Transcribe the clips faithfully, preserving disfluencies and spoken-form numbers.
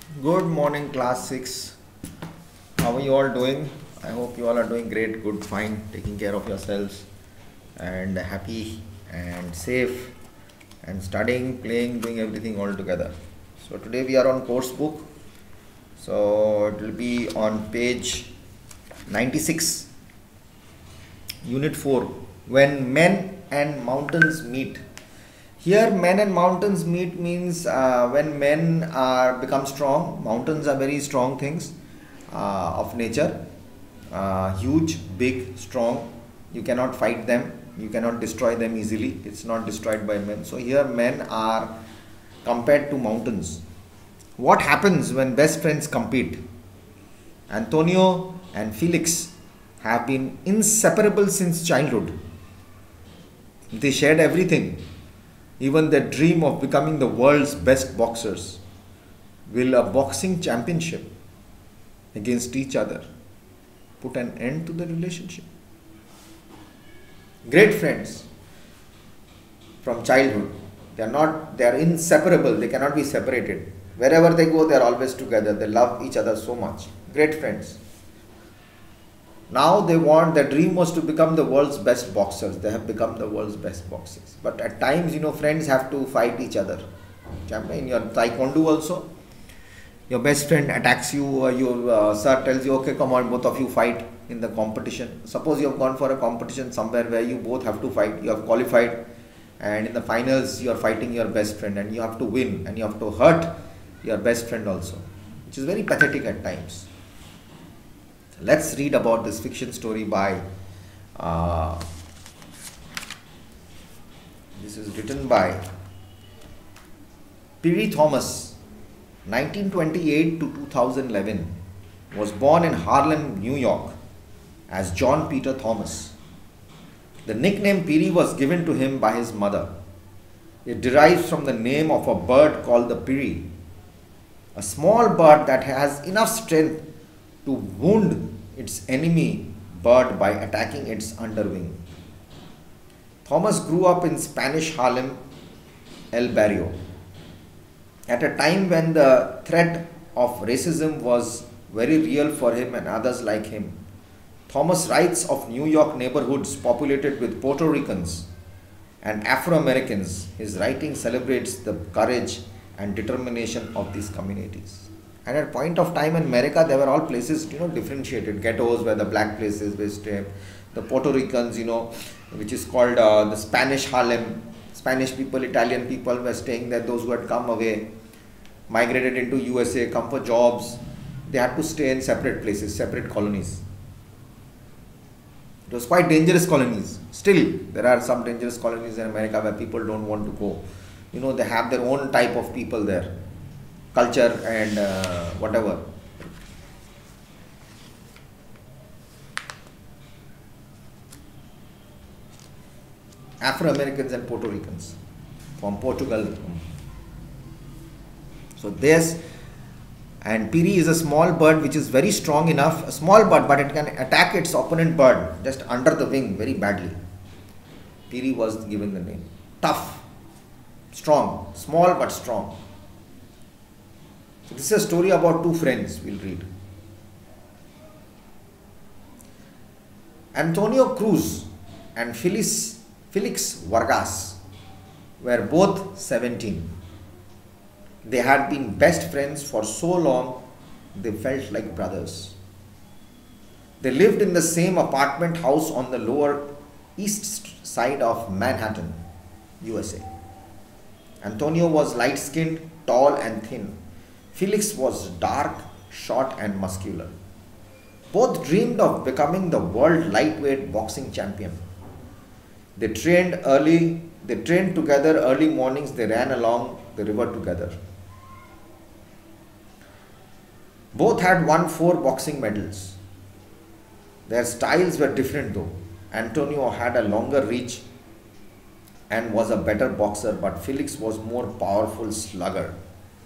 Good morning, class six. How are you all doing? I hope you all are doing great, good, fine, taking care of yourselves, and happy and safe, and studying, playing, doing everything all together. So, today we are on course book. So, it will be on page ninety-six, unit four, when men and mountains meet. Here, men and mountains meet means uh, when men are become strong. Mountains are very strong things uh, of nature, uh, huge, big, strong. You cannot fight them. You cannot destroy them easily. It's not destroyed by men. So here, men are compared to mountains. What happens when best friends compete? Antonio and Felix have been inseparable since childhood. They shared everything, even their dream of becoming the world's best boxers. Will a boxing championship against each other put an end to the relationship? Great friends from childhood. They are not, they are inseparable, they cannot be separated. Wherever they go, they are always together. They love each other so much. Great friends. Now they want, their dream was to become the world's best boxers. They have become the world's best boxers. But at times, you know, friends have to fight each other. In your taekwondo also, your best friend attacks you, uh, your uh, sir tells you, okay, come on, both of you fight in the competition. Suppose you have gone for a competition somewhere where you both have to fight. You have qualified, and in the finals, you are fighting your best friend, and you have to win, and you have to hurt your best friend also, which is very pathetic at times. Let's read about this fiction story by, uh, this is written by Piri Thomas, nineteen twenty-eight to two thousand eleven, was born in Harlem, New York as John Peter Thomas. The nickname Piri was given to him by his mother. It derives from the name of a bird called the Piri, a small bird that has enough strength to wound its enemy bird by attacking its underwing. Thomas grew up in Spanish Harlem, El Barrio, at a time when the threat of racism was very real for him and others like him. Thomas writes of New York neighborhoods populated with Puerto Ricans and Afro-Americans. His writing celebrates the courage and determination of these communities. And at a point of time in America, there were all places, you know, differentiated. Ghettos were the black places, West Ham, the Puerto Ricans, you know, which is called uh, the Spanish Harlem. Spanish people, Italian people were staying there. Those who had come away, migrated into U S A, come for jobs, they had to stay in separate places, separate colonies. It was quite dangerous colonies. Still, there are some dangerous colonies in America where people don't want to go. You know, they have their own type of people there, culture and uh, whatever. Afro-Americans and Puerto Ricans from Portugal. So this, and Piri is a small bird which is very strong enough, a small bird, but it can attack its opponent bird just under the wing very badly. Piri was given the name. Tough, strong, small but strong. So this is a story about two friends, we'll read. Antonio Cruz and Felix, Felix Vargas were both seventeen. They had been best friends for so long, they felt like brothers. They lived in the same apartment house on the lower east side of Manhattan, U S A. Antonio was light-skinned, tall and thin. Felix was dark, short and muscular. Both dreamed of becoming the world lightweight boxing champion. They trained early, they trained together early mornings, they ran along the river together. Both had won four boxing medals. Their styles were different though. Antonio had a longer reach and was a better boxer, but Felix was more powerful slugger.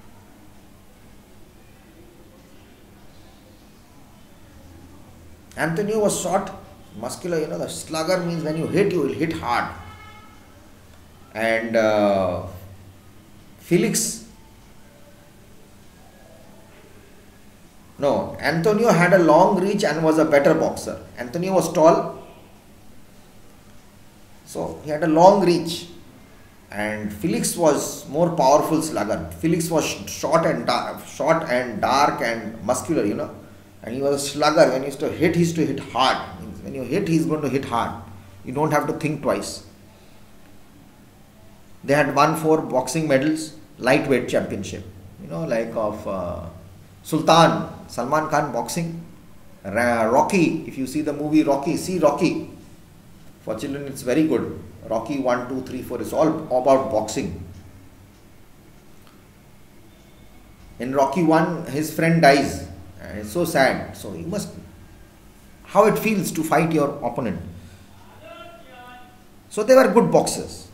Antonio was short, muscular, you know, the slugger means when you hit, you will hit hard. And uh, Felix No, Antonio had a long reach and was a better boxer. Antonio was tall, so he had a long reach, and Felix was more powerful slugger. Felix was short and dark, short and dark and muscular, you know, and he was a slugger. When he used to hit, he used to hit hard. When you hit, he's going to hit hard. You don't have to think twice. They had won four boxing medals, lightweight championship, you know, like of uh, Sultan, Salman Khan boxing, Rocky. If you see the movie Rocky, see Rocky. For children, it's very good. Rocky one, two, three, four. It's all about boxing. In Rocky one, his friend dies, and it's so sad. So you must, how it feels to fight your opponent. So they were good boxers.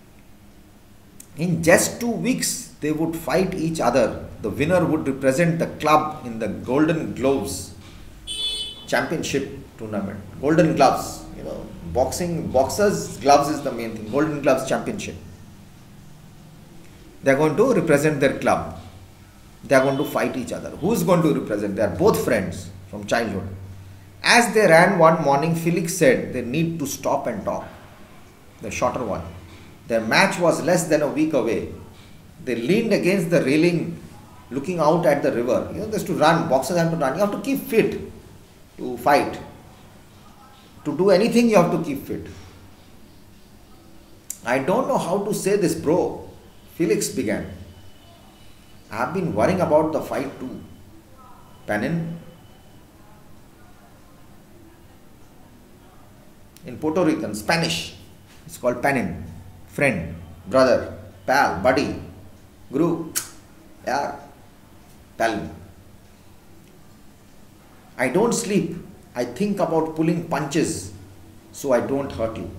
In just two weeks, they would fight each other. The winner would represent the club in the Golden Gloves Championship tournament. Golden Gloves, you know, boxing, boxers' gloves is the main thing. Golden Gloves Championship. They are going to represent their club. They are going to fight each other. Who is going to represent? They are both friends from childhood. As they ran one morning, Felix said they need to stop and talk. The shorter one. Their match was less than a week away. They leaned against the railing, looking out at the river. You know, there's to run. Boxers have to run. You have to keep fit to fight. To do anything, you have to keep fit. I don't know how to say this, bro. Felix began. I have been worrying about the fight too. Panin. In Puerto Rican, Spanish, it's called Panin. Friend, brother, pal, buddy, guru, yeah, pal. I don't sleep. I think about pulling punches so I don't hurt you.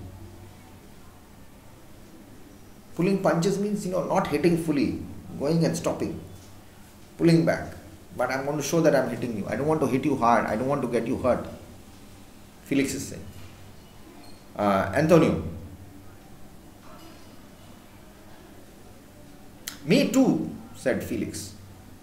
Pulling punches means, you know, not hitting fully, going and stopping, pulling back. But I'm going to show that I'm hitting you. I don't want to hit you hard. I don't want to get you hurt. Felix is saying. Uh, Antonio. Me too, said Felix.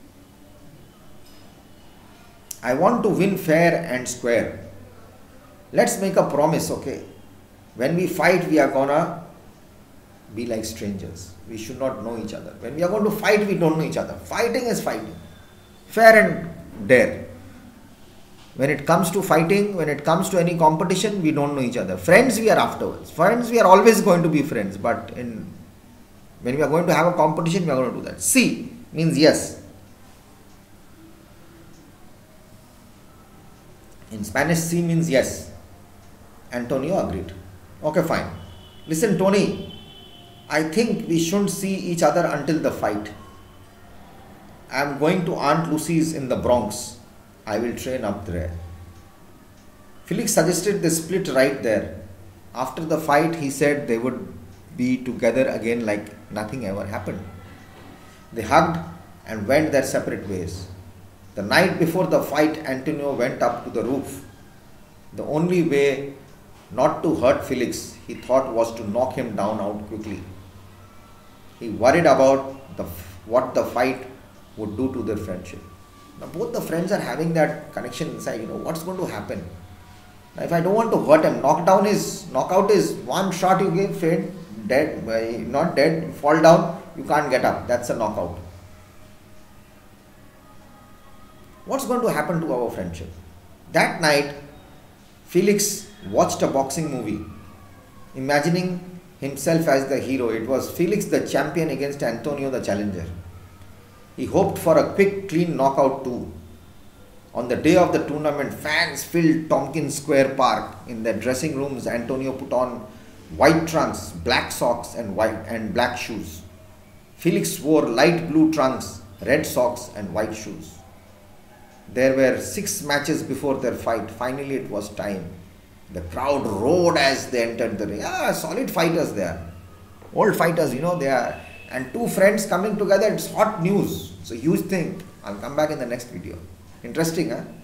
I want to win fair and square. Let's make a promise, okay? When we fight, we are gonna be like strangers. We should not know each other. When we are going to fight, we don't know each other. Fighting is fighting. Fair and dare. When it comes to fighting, when it comes to any competition, we don't know each other. Friends, we are afterwards. Friends, we are always going to be friends. But in when we are going to have a competition, we are going to do that. Sí means yes. In Spanish, sí means yes. Antonio agreed. Okay, fine. Listen, Tony, I think we shouldn't see each other until the fight. I am going to Aunt Lucy's in the Bronx. I will train up there. Felix suggested they split right there. After the fight, he said they would be together again like nothing ever happened. They hugged and went their separate ways. The night before the fight, Antonio went up to the roof. The only way not to hurt Felix, he thought, was to knock him down out quickly. He worried about the, what the fight would do to their friendship. Now both the friends are having that connection inside, you know, what's going to happen. Now if I don't want to hurt him, knockdown is, knockout is one shot you give, faint, dead, not dead, you fall down, you can't get up. That's a knockout. What's going to happen to our friendship? That night, Felix watched a boxing movie, imagining himself as the hero. It was Felix the champion against Antonio the challenger. He hoped for a quick, clean knockout too. On the day of the tournament, fans filled Tompkins Square Park. In their dressing rooms, Antonio put on white trunks, black socks and white and black shoes. Felix wore light blue trunks, red socks and white shoes. There were six matches before their fight. Finally, it was time. The crowd roared as they entered the ring. Ah, solid fighters there. Old fighters, you know, they are. And two friends coming together, it's hot news. It's a huge thing. I'll come back in the next video. Interesting, huh?